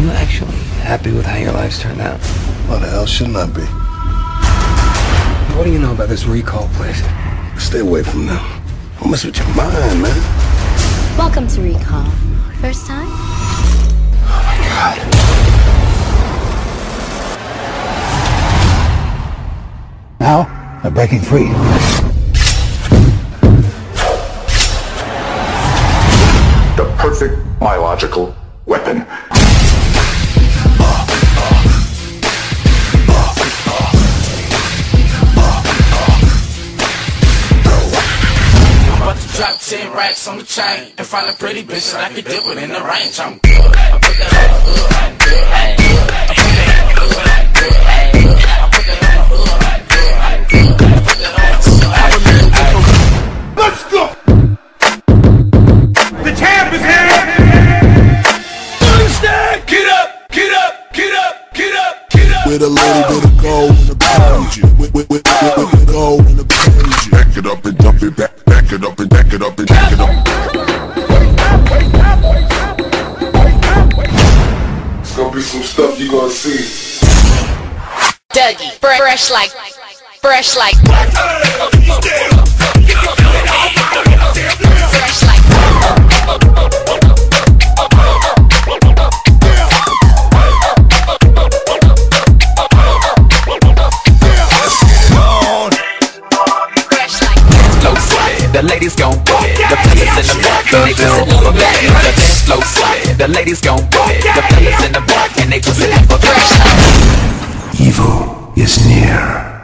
I'm actually happy with how your life's turned out. Why the hell shouldn't I be? What do you know about this Recall place? Stay away from them. Don't mess with your mind, man. Welcome to Recall. First time? Oh my God. Now, they're breaking free. The perfect biological weapon. Drop 10 racks on the chain and find a pretty bitch that I can dip with in the range. I'm good. I put that on the hood. I'm good. I'm good. I put that on the hood. I'm good. I'm good. I put that on the hood. I'm good. I'm good. I put that on the hood. Let's go! The champ is here! Understand? Get up! Get up! Get up! Get up! Get up! With a little bit of gold in the page. With gold in the page. Back it up and dump it back. Back it up and back it up and back it up. It's gonna be some stuff you gonna see. Dougie, fresh like. Fresh like. The ladies gon' do it. The fellas in the back and they pussy up a back. The dance flow solid. The ladies gon' do it. The fellas in the back and they pussy up a back. Evil is near.